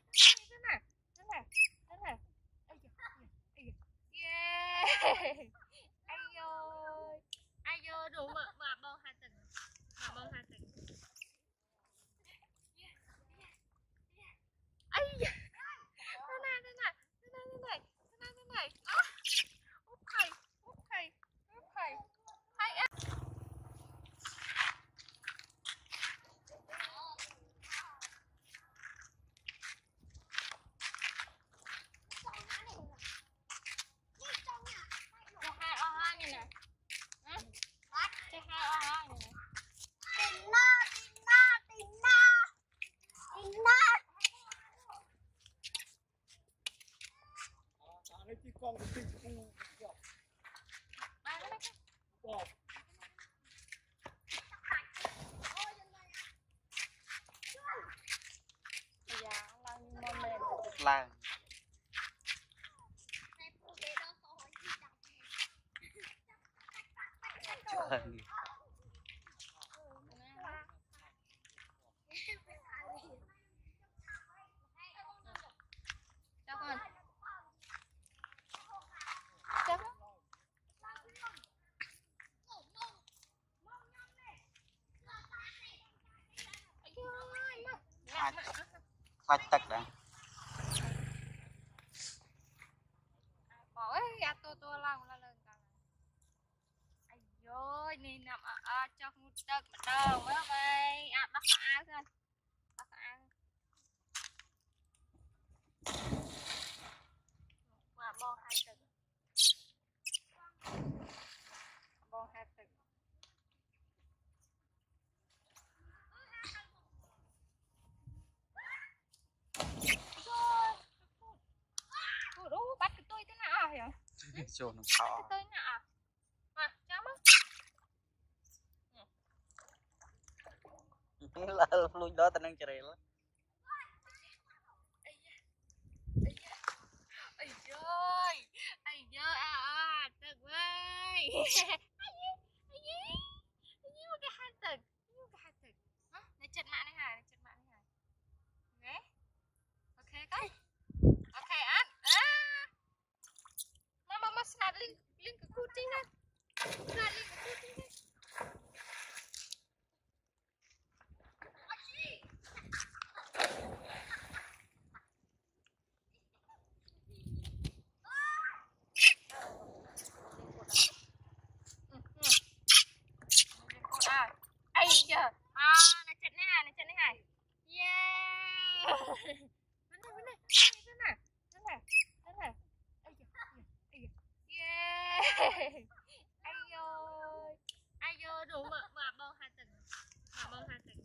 Thế này, thế này, thế này. Ây da, ây da. Yeah. Ai ơi. Ai ơi, đủ mà bông hai tình. Mà bông hai tình. Ây da. Thế này, thế này. Thế này, thế này. Thế này, thế này. Úp thầy, úp thầy, úp thầy. Hay á. Con cái gì cũng là trời. Khoai tật đã. Bỏ ấy, tôi lòng là lần cả. Ai ơi, nè nằm ở cho một tật mà đâu mới vậy. Bắt áo thôi. Bắt áo. Và bò hai tật. Bò hai tật. Bắt cái tôi thế nào hả? Chồn nó khó. Cái tôi nào? À, chấm á. Là lui đó tao đang chơi đó. Ây giời, ây giời, thật vậy. Ai cái hai tật, cái hai tật. Để chật mạng này hả? Để chật mạng này hả? Ok, coi. Ok, ăn. Mama slide link cái cookie này. Slide link cái cookie này. Ây giời. Nó chật này hả? Yeah. Bên này. Thế này. Ây giời. Yeah. Ai ơi, đủ mà bông hai tình. Mà bông hai tình.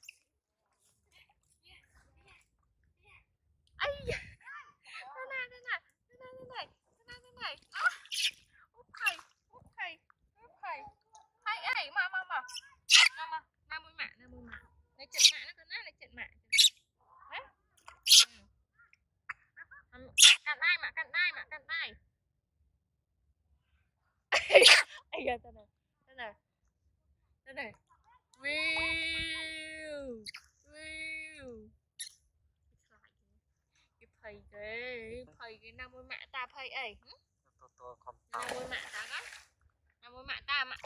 Ây da. Thế này. Úp thầy. Hay ấy, mà. Nam mũi mạ. Lấy trận mạ nó con lấy trận mạ. Đấy. Cắn ai. Ây da, thế này. View. Cái phầy cái nam mũi mạ ta phầy ấy. Tôi không Nam tao. mũi mạ ta đó. Nam mũi mạ ta mạ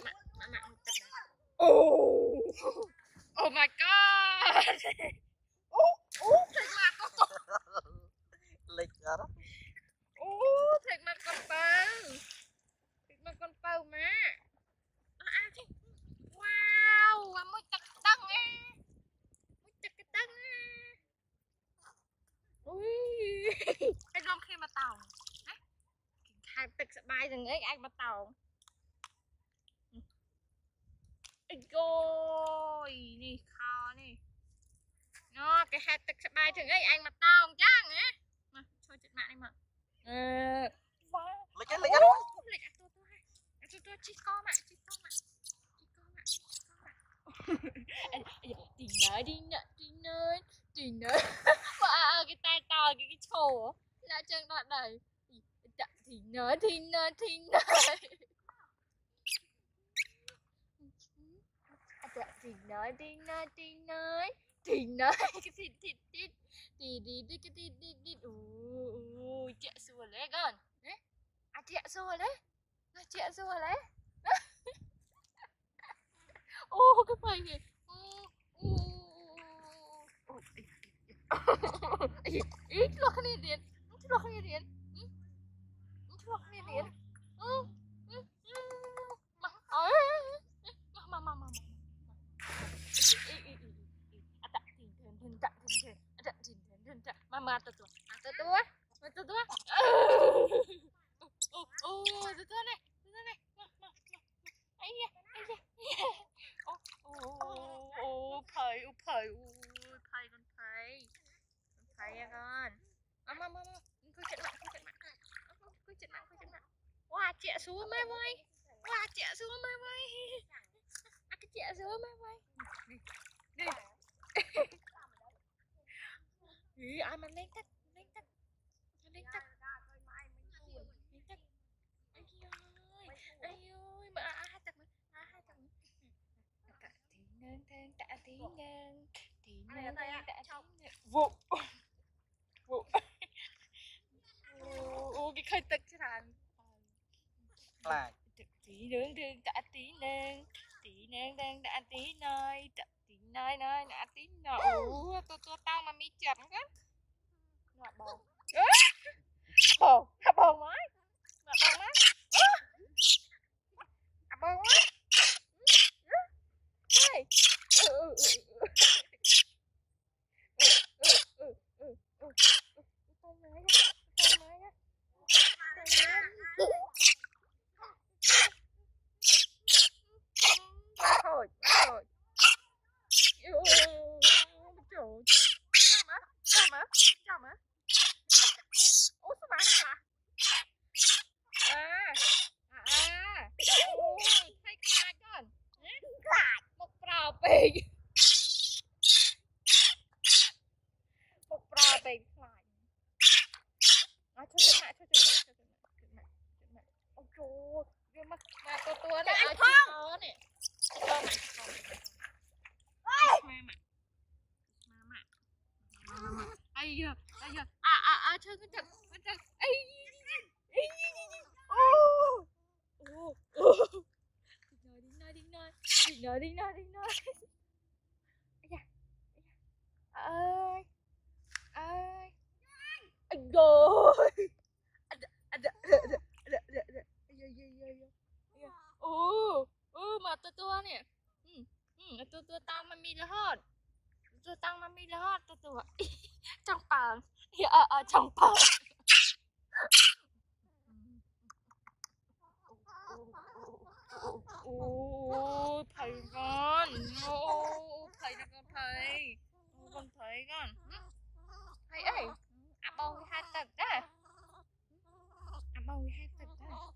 Oh my god. Thiệt mà Lịch đó. thiệt mà con bầu má. Wow, mới chặt tân á. Ui. Cái rong khi mà tàu. Hai tịch sẽ bay rừng ấy anh mà tàu. Ôi, nè kho nè. Nó cái hai tịch sẽ bay rừng ấy anh mà tàu chăng á. Mà thôi chết mạng đi mà. Lịch á. Tôi chỉ co mà. Đi nơi. Wow, cái tay to cái chổ. Là chân đoạn đầy. Thì nơi. Thì nơi. Cái thịt. đi chị xua lấy con chị xua lấy chị xua lấy cái phơi kìa ý lo cái này điện lo cái này điện lo cái này điện mà mama tuh này phơi con phơi ya con mama cứ chặn mặt wow chị xuống mai voi wow chị xuống mai voi cái chị xuống mai voi đi ai mà lên tắt ai ơi mà hai tầng tí nâng vụ cái khơi tật chứ thằng là tí nướng đã tí nâng đã tí nơi đã tí nọ tao mà mi chậm quá nọ bầu bầu mới nọ bầu mới bầu mới thôi chào má ủa sao bạn thay khai con một prò bì lại thôi ôi trời mà này ai không nè ai giờ chơi cái trận đi nói ơi rồi mà tua nè tua tao mà mi là hết tua trong bảng ở trong bảng thầy con thầy là con thầy con thầy ơi bông hai tật đó bông hai tật đó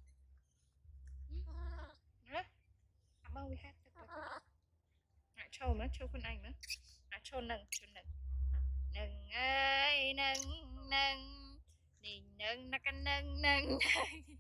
bông hai tật đó trâu con anh nữa trâu nâng ơi nâng đi nâng nó cái nâng